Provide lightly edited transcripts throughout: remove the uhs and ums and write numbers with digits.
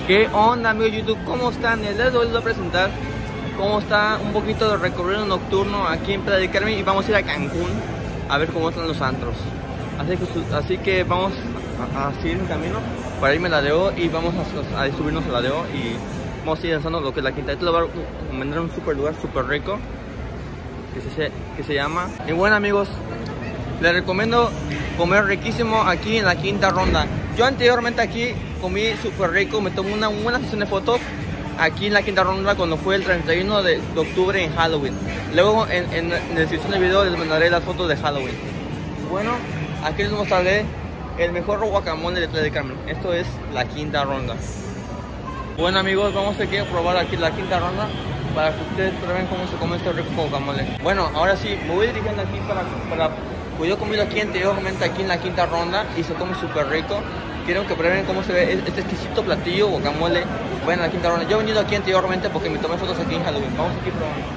¿Qué onda, amigos de YouTube? ¿Cómo están? El día de hoy les voy a presentar cómo está un poquito de recorrido nocturno aquí en Playa del Carmen y vamos a ir a Cancún a ver cómo están los antros. Así que vamos a seguir en camino para irme a la DO y vamos a subirnos a la DO y vamos a ir lanzando lo que es la quinta. Este lugar vendrá un super lugar súper rico que se llama. Y bueno, amigos, les recomiendo comer riquísimo aquí en la Quinta Ronda. Yo anteriormente aquí comí súper rico, me tomé una buena sesión de fotos aquí en la Quinta Ronda cuando fue el 31 de octubre en Halloween. Luego en la descripción del video les mandaré las fotos de Halloween. Bueno, aquí les mostraré el mejor guacamole de Playa del Carmen. Esto es la Quinta Ronda. Bueno, amigos, vamos a probar aquí la Quinta Ronda para que ustedes prueben cómo se come este rico guacamole. Bueno, ahora sí, me voy dirigiendo aquí pues yo he comido aquí anteriormente aquí en la Quinta Ronda y se come súper rico. Quiero que prueben cómo se ve este exquisito platillo guacamole. Bueno, a la Quinta Ronda. Yo he venido aquí anteriormente porque me tomé fotos aquí en Halloween. Vamos aquí probando.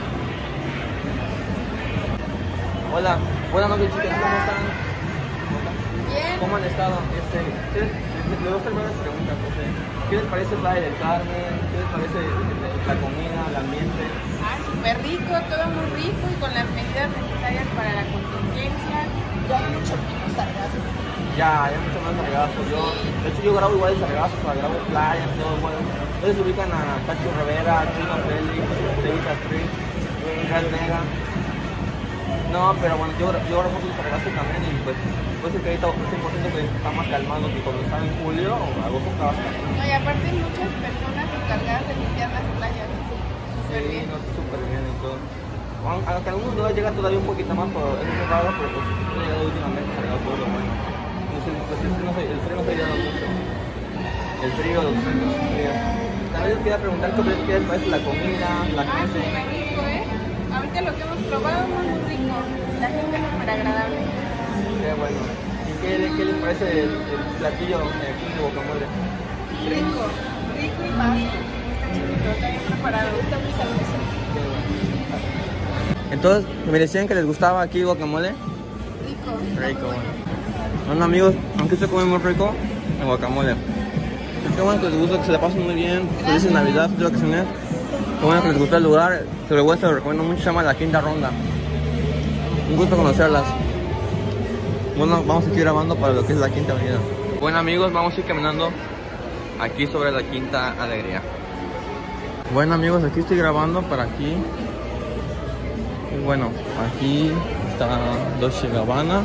Hola, buenas noches, chicas, ¿cómo están? Bien. ¿Cómo han estado? Les voy a hacer varias preguntas. ¿Qué les parece Playa del Carmen? ¿Qué les parece la comida, el ambiente? Súper rico, todo muy rico y con las medidas necesarias para la contingencia. Ya hay mucho menos sargazo. Ya, hay mucho más sargazo. De hecho, yo grabo igual de sargazo, grabo playas, todo igual. Ustedes se ubican a Cacho Rivera, Chino Félix, Sevita Street, Real Mega. No, pero bueno, yo grabo mucho de sargazo también y pues puede ser que ahorita es importante que está más calmado que cuando estaba en julio o agosto estaba hasta. No, y aparte hay muchas personas encargadas de limpiar las playas. Súper bien. No, súper bien y todo. Aunque algunos lugares llegan todavía un poquito más, pero es muy raro, pero pues no he llegado últimamente cargado todo lo bueno. Pues el frío no se ha ayudado mucho. El frío, los fríos. También les quería preguntar qué les parece la comida, la gente. Súper rico, ahorita lo que hemos probado es muy rico. La gente es súper agradable. Qué bueno. ¿Y qué les parece el platillo aquí de guacamole? Rico y fácil. Está bien preparado, está muy sabroso. Entonces, ¿me decían que les gustaba aquí el guacamole? Rico, bueno, amigos, aunque se come muy rico, el guacamole. Qué bueno que les gusta, que se la pasen muy bien. Feliz Navidad, feliz vacaciones. Qué bueno que les gustó el lugar. Se lo recomiendo mucho, se llama la Quinta Ronda. Un gusto conocerlas. Bueno, vamos a ir grabando para lo que es la Quinta Avenida. Bueno, amigos, vamos a ir caminando aquí sobre la Quinta Alegría. Bueno, amigos, aquí estoy grabando para aquí. Y bueno, aquí está Dolce & Gabbana.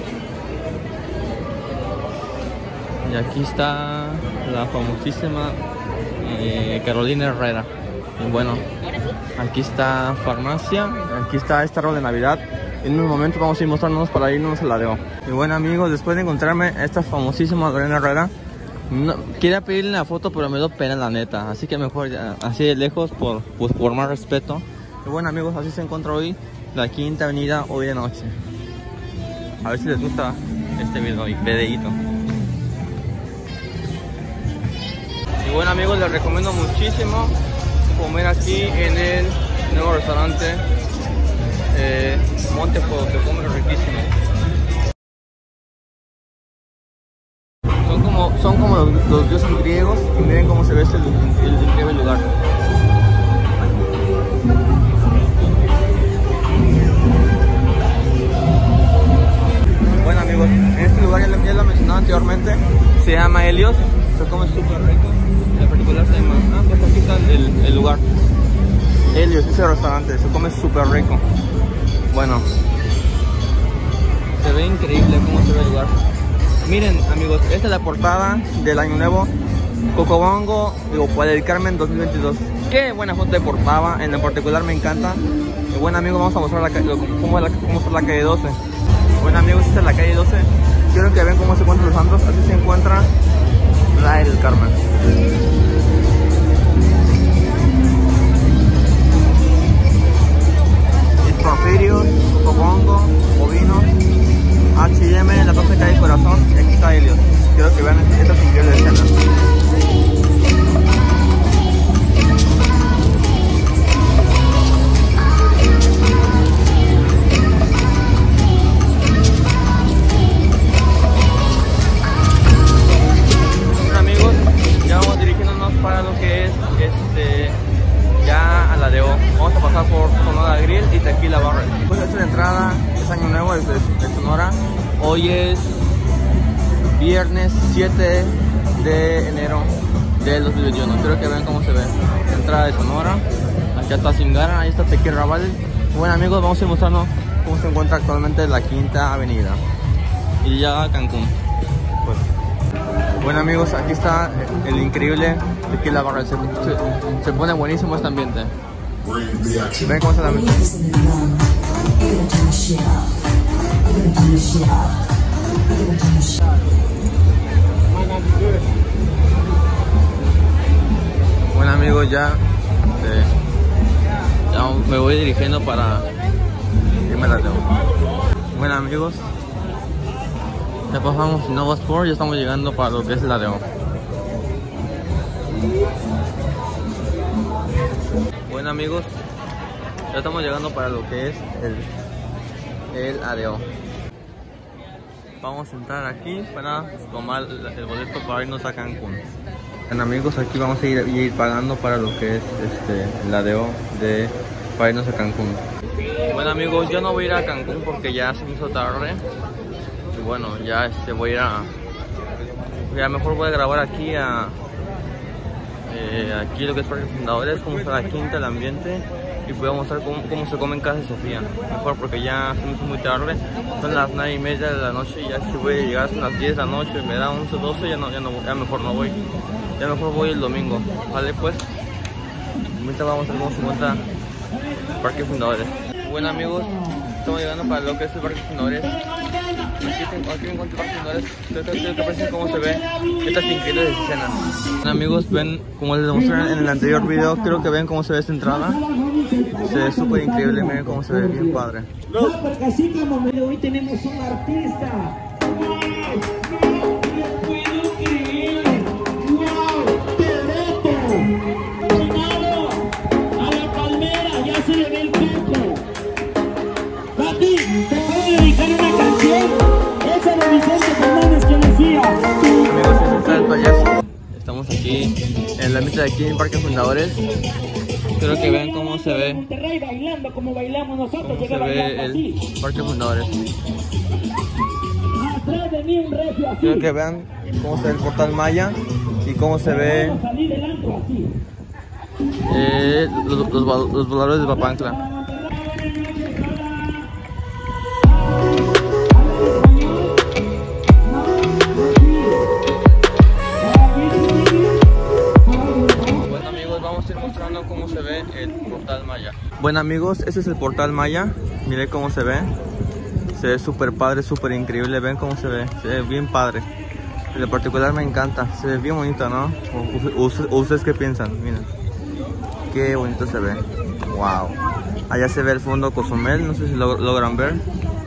Y aquí está la famosísima Carolina Herrera. Y bueno, aquí está Farmacia. Aquí está esta árbol de Navidad. En un momento vamos a ir mostrándonos para irnos a la DO. Y bueno, amigos, después de encontrarme esta famosísima Carolina Herrera, quería pedirle una foto, pero me dio pena, la neta. Así que mejor así de lejos, por más respeto. Y bueno, amigos, así se encuentra hoy la Quinta Avenida, hoy de noche. A ver si les gusta este videíto. Y bueno, amigos, les recomiendo muchísimo comer aquí en el nuevo restaurante Montefuego. Se come riquísimo. Son como los dioses griegos y miren cómo se ve el increíble lugar. Bueno, amigos, en este lugar ya lo mencionaba anteriormente, se llama Helios, se come súper rico. En particular se llama, pues aquí está el lugar Helios, ese restaurante, se come súper rico. Bueno, se ve increíble cómo se ve el lugar. Miren, amigos, esta es la portada del año nuevo Cocobongo, Playa del Carmen 2022. Qué buena foto de portada, en particular me encanta. Y bueno, amigos, vamos a mostrar cómo está la calle 12. Bueno, amigos, esta es la calle 12. Quiero que vean cómo se encuentran los antros. Así se encuentra Playa del Carmen. Porfirio, Cocobongo, Bovino, H&M, la 12 calle Corazón, y aquí está Helios. Quiero que vean estas increíbles escenas. Bueno, amigos, ya vamos dirigiéndonos para Hoy es viernes 7 de enero del 2021. Espero que vean cómo se ve. Entrada de Sonora. Aquí está Singara, ahí está Tequirrabal. Bueno amigos, vamos a ir mostrando cómo se encuentra actualmente la Quinta Avenida. Y ya Cancún. Pues. Bueno amigos, aquí está el increíble Tequila Barrel. Se pone buenísimo este ambiente. Ven cómo se la mete. Bueno amigos, ya me voy dirigiendo para irme a la Teo. Bueno amigos, ya pasamos Nova Sport, ya estamos llegando para lo que es la Teo. Bueno amigos, ya estamos llegando para lo que es el ADO. Vamos a entrar aquí para tomar el boleto para irnos a Cancún. Bueno amigos, aquí vamos a ir pagando para lo que es el ADO para irnos a Cancún. Bueno amigos, yo no voy a ir a Cancún porque ya se me hizo tarde. Y bueno, ya voy a ir ya mejor voy a grabar aquí aquí lo que es Parque Fundadores, cómo está la Quinta, el ambiente, y voy a mostrar cómo se come en Casa de Sofía. Mejor porque ya se me hizo muy tarde, son las 9:30 de la noche y ya si voy a llegar a las 10 de la noche, me da 11, 12, ya mejor no voy. Ya mejor voy el domingo, ¿vale? Pues ahorita vamos a ver cómo se encuentra Parque Fundadores. Bueno amigos, estamos llegando para lo que es el Parque Fundadores. Aquí me encuentro el Parque Fundadores. ¿Qué parece cómo se ve estas increíbles escenas? Bueno amigos, ven como les demostré en el anterior video, creo que ven cómo se ve esta entrada. Se ve súper increíble, miren cómo se ve, bien padre. No, porque así como hoy tenemos un artista. Estamos aquí en la mesa de aquí en Parque Fundadores. Quiero que vean cómo se ve. Monterrey bailando como bailamos nosotros. Cómo se ve el Parque Fundadores. Atrás de mí un recio así. Quiero que vean cómo se ve el Portal Maya y cómo se ve los voladores de Papantla. Cómo se ve el Portal Maya. Bueno amigos, este es el Portal Maya. Miren cómo se ve. Se ve súper padre, súper increíble. Ven cómo se ve bien padre. En lo particular me encanta. Se ve bien bonito, ¿no? ¿Ustedes qué piensan? Miren. Qué bonito se ve. Wow. Allá se ve el fondo Cozumel. No sé si logran ver.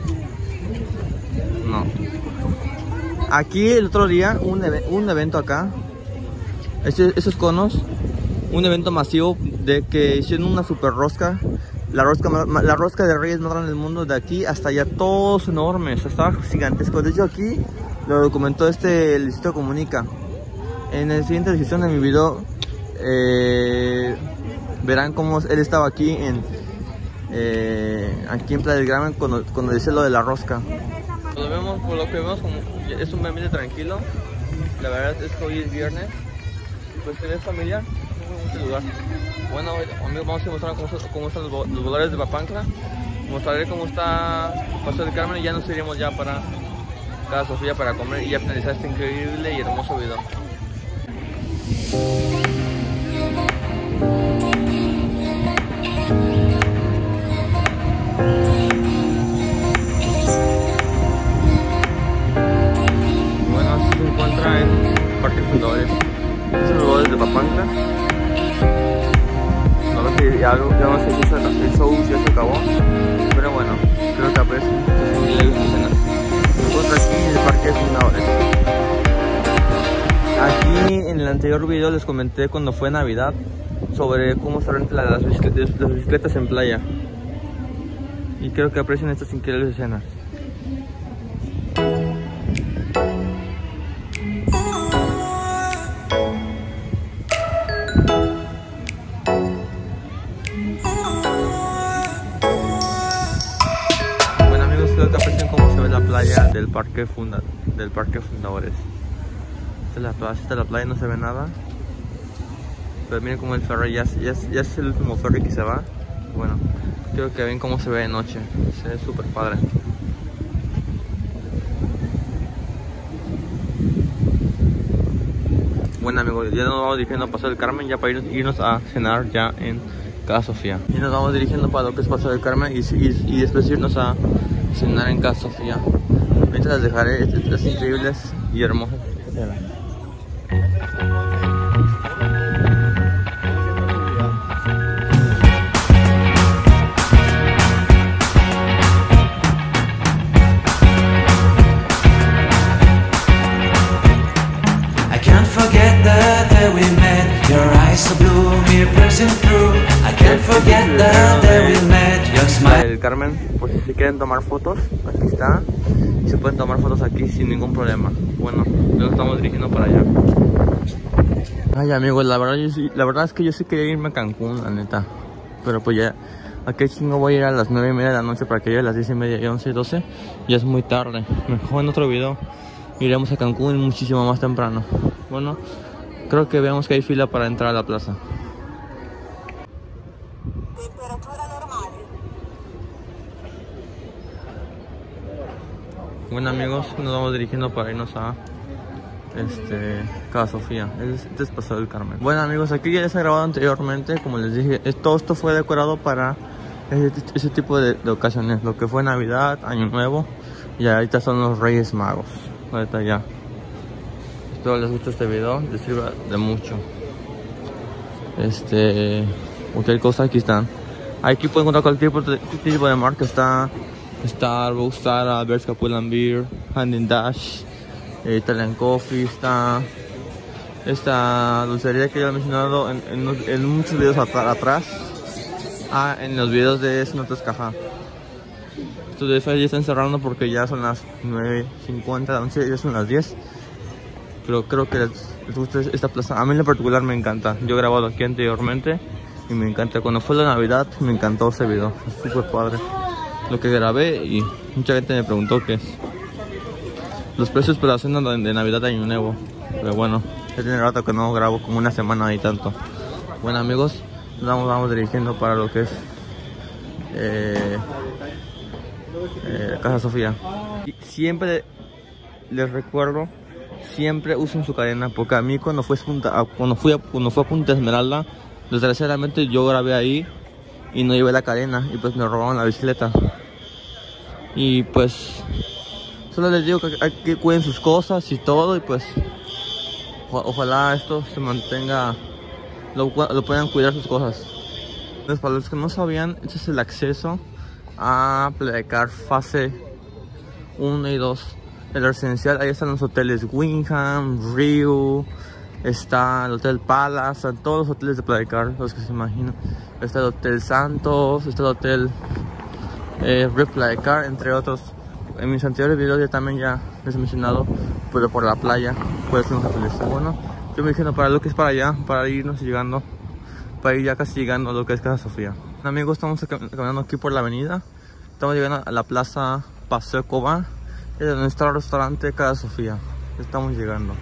No. Aquí el otro día un evento acá. Esos conos. Un evento masivo de que hicieron una super rosca. La rosca de Reyes más grande del mundo, de aquí hasta allá, todos enormes, estaba gigantesco. De hecho aquí lo documentó Luisito Comunica. En la siguiente edición de mi video verán cómo él estaba aquí aquí en Playa del Carmen cuando dice lo de la rosca. Por lo que vemos es un ambiente tranquilo. La verdad es que hoy es viernes, pues se ve familiar. Este lugar. Bueno amigos, vamos a mostrar cómo están los voladores de Papantla. Mostraré cómo está Paso del Carmen y ya nos iremos ya para Casa Sofía para comer y ya finalizar este increíble y hermoso video. Bueno, así se encuentra en Parque Fundadores. Estos son los voladores de Papantla. Ya no sé si el show ya se acabó, pero bueno, creo que aprecian. Me encuentro aquí en el Parque Fundadores. Aquí en el anterior video les comenté cuando fue Navidad sobre cómo se rentan las bicicletas en playa. Y creo que aprecian estas increíbles escenas. Bueno amigos, creo que aprecian cómo se ve la playa del parque Fundadores. Esta es la playa, no se ve nada. Pero miren como el ferry ya es el último ferry que se va. Bueno, creo que ven cómo se ve de noche. Se ve súper padre. Bueno amigos, ya nos vamos dirigiendo a Paso del Carmen, ya para irnos a cenar ya en Casa Sofía. Y nos vamos dirigiendo para lo que es Paso del Carmen y después irnos a cenar en Casa Sofía. Ahorita les dejaré estas increíbles y hermosas. El Carmen, pues si quieren tomar fotos, aquí está. Y se pueden tomar fotos aquí sin ningún problema. Bueno, ya nos estamos dirigiendo para allá. Ay amigos, la verdad es que yo sí quería irme a Cancún, la neta. Pero pues ya, ¿a qué chingo voy a ir a las 9:30 de la noche para que llegue a las 10:30 y 11 y 12? Ya es muy tarde. Mejor en otro video iremos a Cancún muchísimo más temprano. Bueno, creo que veamos que hay fila para entrar a la plaza. Temperatura normal. Bueno amigos, nos vamos dirigiendo para irnos a Casa Sofía. Este es Paso del Carmen. Bueno amigos, aquí ya se ha grabado anteriormente. Como les dije, todo esto fue decorado para ese tipo de ocasiones. Lo que fue Navidad, Año Nuevo. Y ahorita son los Reyes Magos. Ahorita ya. Espero les guste este video, les sirva de mucho. Cualquier cosa aquí están. Aquí pueden encontrar cualquier tipo de marca. Está Starbucks, Zara, Bershka, Pull&Bear, Hand & Dash, Italian Coffee. Está esta dulcería que ya he mencionado en muchos videos atrás. En los videos de Notas Caja. Entonces ya están cerrando porque ya son las 9:50 de la noche, ya son las 10. Pero creo que les gusta esta plaza. A mí en lo particular me encanta. Yo he grabado aquí anteriormente y me encanta. Cuando fue la Navidad me encantó ese video. Es súper padre lo que grabé y mucha gente me preguntó qué es. Los precios para la cena de Navidad de Año Nuevo. Pero bueno, ya tiene rato que no grabo, como una semana y tanto. Bueno amigos, nos vamos dirigiendo para lo que es Casa Sofía. Y siempre les recuerdo, siempre usen su cadena, porque a mí cuando fue a Punta Esmeralda, desgraciadamente yo grabé ahí y no llevé la cadena y pues me robaron la bicicleta. Y pues solo les digo que cuiden sus cosas y todo, y pues ojalá esto se mantenga, lo puedan cuidar sus cosas. Entonces, para los que no sabían, este es el acceso a Playa del Carmen fase 1 y 2. El residencial, ahí están los hoteles Wyndham, Rio, está el Hotel Palace, están todos los hoteles de Playa del Carmen, los que se imaginan. Está el Hotel Santos, está el Hotel Playa del Carmen, entre otros. En mis anteriores videos ya también les he mencionado, pero por la playa puede ser un hotel. Bueno, yo me dije para lo que es para allá, para irnos llegando, para ir ya casi llegando a lo que es Casa Sofía. Amigos, estamos caminando aquí por la avenida, estamos llegando a la plaza Paseo Cobán. Es donde está el restaurante Casa Sofía. Estamos llegando.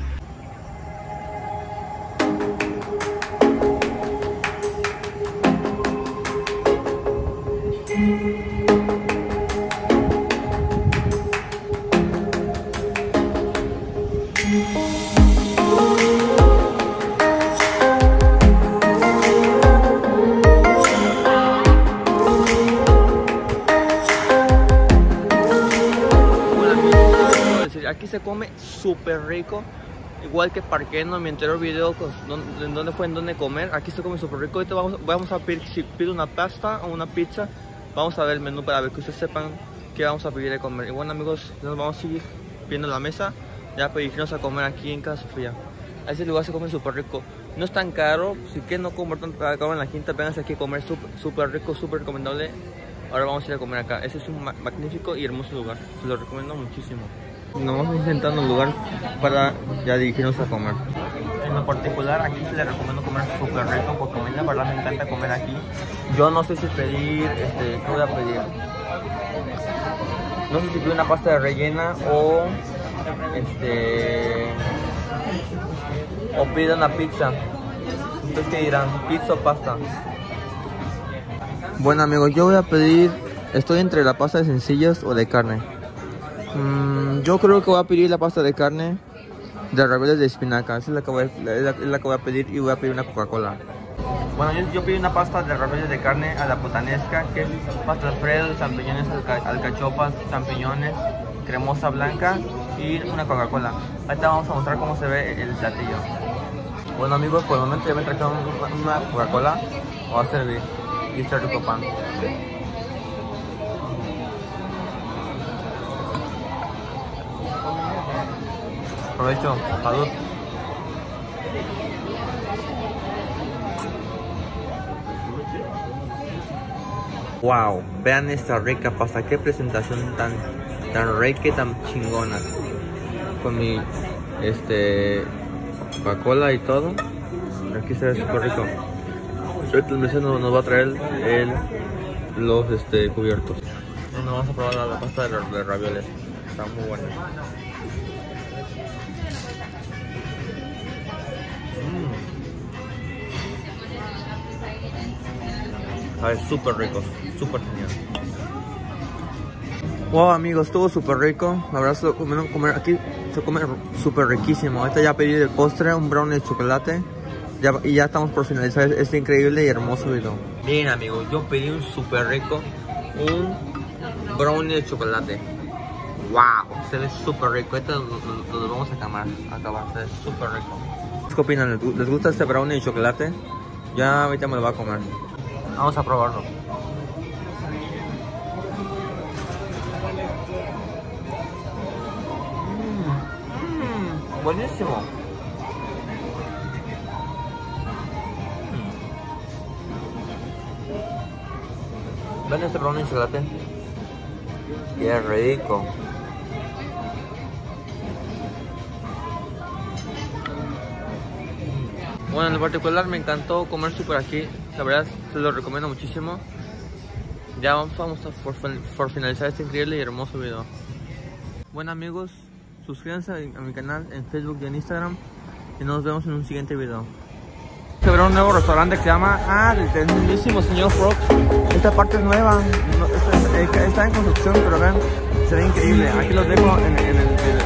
Aquí se come súper rico, igual que Parqueno en mi anterior video en dónde comer. Aquí se come súper rico. Ahorita vamos a pedir, si pido una pasta o una pizza, vamos a ver el menú para ver que ustedes sepan qué vamos a pedir de comer. Y bueno amigos, nos vamos a seguir viendo la mesa ya para irnos a comer aquí en Casa Sofía. A ese lugar se come súper rico, no es tan caro. Si quieren no comer tanto para comer en la quinta, vénganse aquí a comer, súper rico, súper recomendable. Ahora vamos a ir a comer acá. Este es un magnífico y hermoso lugar, se lo recomiendo muchísimo. Nos vamos intentando un lugar para ya dirigirnos a comer. En lo particular aquí se les recomiendo comer súper rico, porque a mí la verdad me encanta comer aquí. Yo no sé si pedir, ¿qué voy a pedir? No sé si pido una pasta de rellena o pido una pizza. ¿Ustedes qué dirán? ¿Pizza o pasta? Bueno amigos, yo voy a pedir, estoy entre la pasta de sencillas o de carne. Yo creo que voy a pedir la pasta de carne de ravioles de espinaca. Esa es la que voy a pedir, y voy a pedir una Coca-Cola. Bueno, yo pedí una pasta de ravioles de carne a la putanesca, que es pasta Alfredo, champiñones, alcachofas, champiñones, cremosa blanca y una Coca-Cola. Ahorita vamos a mostrar cómo se ve el platillo. Bueno amigos, por el momento ya me trajeron una Coca-Cola. Voy a servir y este rico pan. Provecho, salud. Wow, vean esta rica pasta, qué presentación tan rica y tan chingona. Con mi Coca-Cola y todo. Aquí se ve súper rico. El mesero nos va a traer los cubiertos. Bueno, vamos a probar la pasta de ravioles. Está muy buena. Sabe súper rico, súper genial. Wow amigos, estuvo súper rico. La verdad aquí se come súper riquísimo. Ahorita ya pedí de postre un brownie de chocolate. Y ya estamos por finalizar este increíble y hermoso video. Bien amigos, yo pedí un súper rico, un brownie de chocolate. Wow, se ve súper rico. Ahorita lo vamos a acabar, se ve súper rico. ¿Qué opinan? ¿Les gusta este brownie de chocolate? Ya ahorita me lo voy a comer. Vamos a probarlo. Buenísimo. ¿Ven este brownie de chocolate? Qué rico. Bueno, en particular me encantó comer súper aquí. La verdad, se lo recomiendo muchísimo. Ya vamos por finalizar este increíble y hermoso video. Bueno amigos, suscríbanse a mi canal en Facebook y en Instagram. Y nos vemos en un siguiente video. Se verá un nuevo restaurante que se llama el mismísimo señor Frog. Esta parte es nueva, está en construcción, pero vean, se ve increíble. Aquí los dejo en el